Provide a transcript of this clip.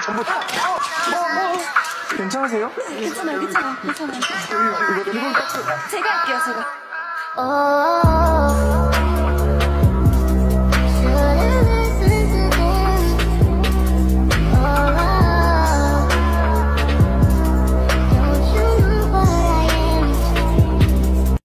전부 다. 괜찮으세요? 괜찮아요. 이건 제가 할게요, 제가.